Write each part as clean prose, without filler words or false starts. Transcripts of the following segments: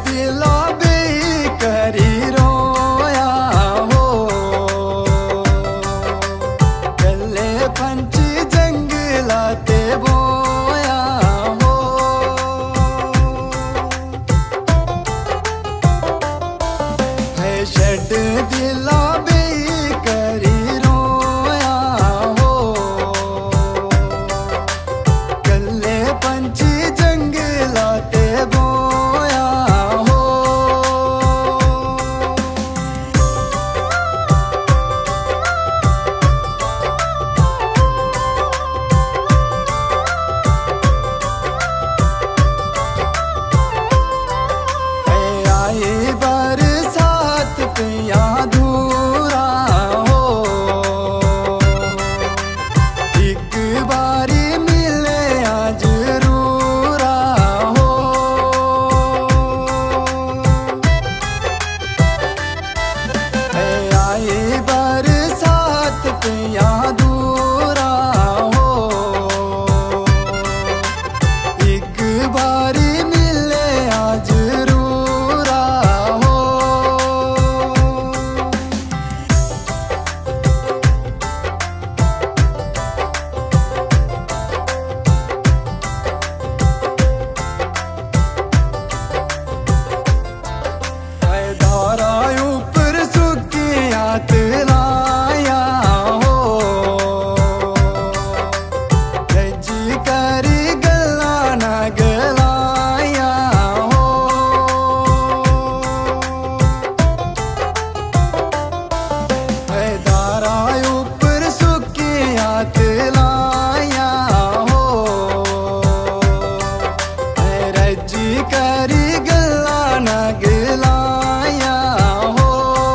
दिला बे करी रोया हो, कल्ले पंछी जंगलाते बोया हो। है छड़ दिला बे करी रोया हो, कल्ले पंछी जंगलाते बोया हो। आए बरसात पिया धूरा हो, एक बारी मिले आज रूरा हो। आए बरसात पिया धूरा हो, एक बारी मिले आज रूरा हो। धारा ऊपर सुखिया तलाया हो, रजी करी गला न गलाया हो। धारा ऊपर सुखिया तलाया हो, रजी करी गला न गलाया हो।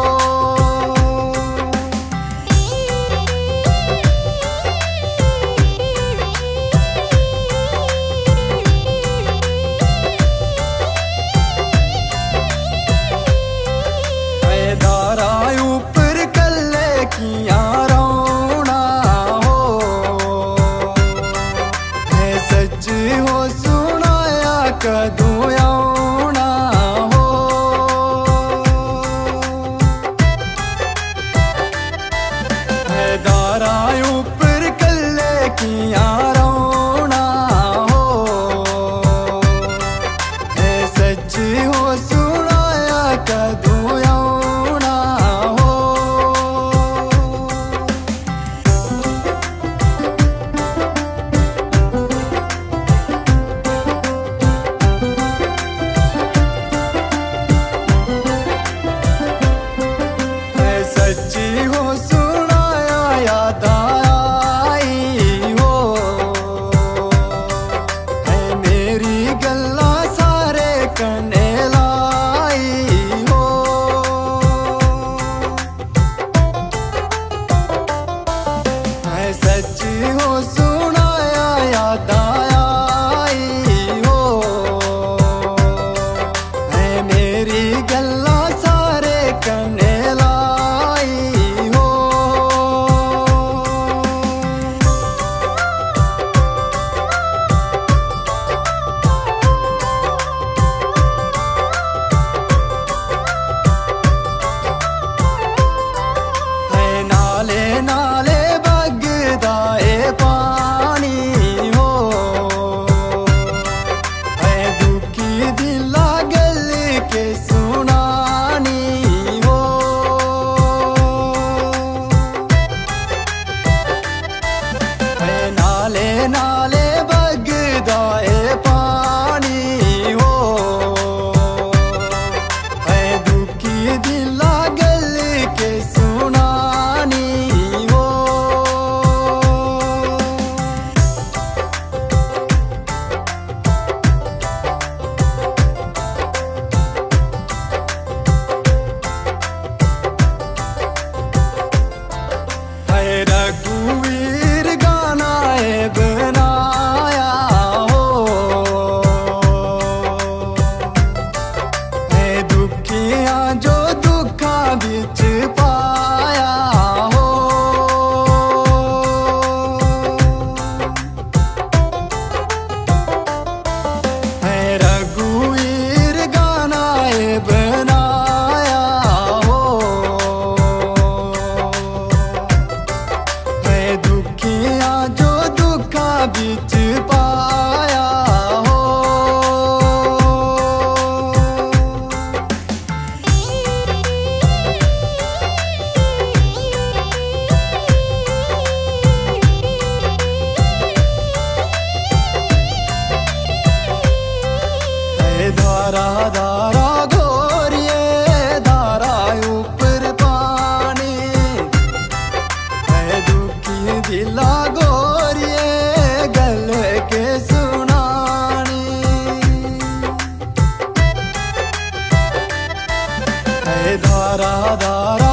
धारा ऊपर कल्ले किया रोना हो, सच हो सुनाया कदूं आउना हो। धारा ऊपर कल्ले किया रोना हो, सच हो सुनाया कदूं आउना हो। सच्ची हो सुनाया याद आई हो, है मेरी गल्ला सारे कने लाई। धारा धारा गोरिए धारा ऊपर पानी है दुखी दिला गोरिए गल के सुनानी है धारा धारा